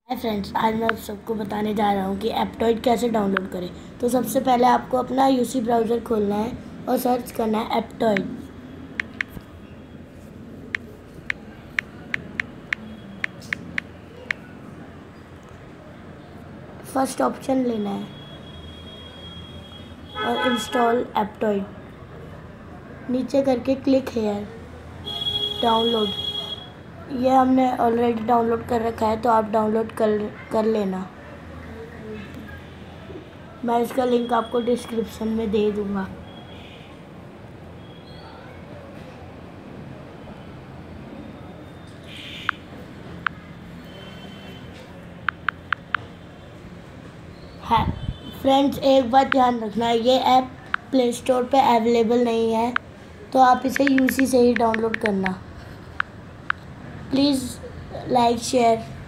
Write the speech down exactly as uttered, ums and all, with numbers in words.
Hi friends, आज मैं आप सबको बताने जा रहा हूँ कि aptoide कैसे डाउनलोड करें। तो सबसे पहले आपको अपना यूसी ब्राउज़र खोलना है और सर्च करना है aptoide। फर्स्ट ऑप्शन लेना है और इंस्टॉल aptoide, नीचे करके क्लिक हेयर डाउनलोड। ये हमने ऑलरेडी डाउनलोड कर रखा है तो आप डाउनलोड कर कर लेना। मैं इसका लिंक आपको डिस्क्रिप्शन में दे दूँगा। है फ्रेंड्स, एक बात ध्यान रखना, ये ऐप प्ले स्टोर पे अवेलेबल नहीं है, तो आप इसे यूसी से ही डाउनलोड करना। Please like share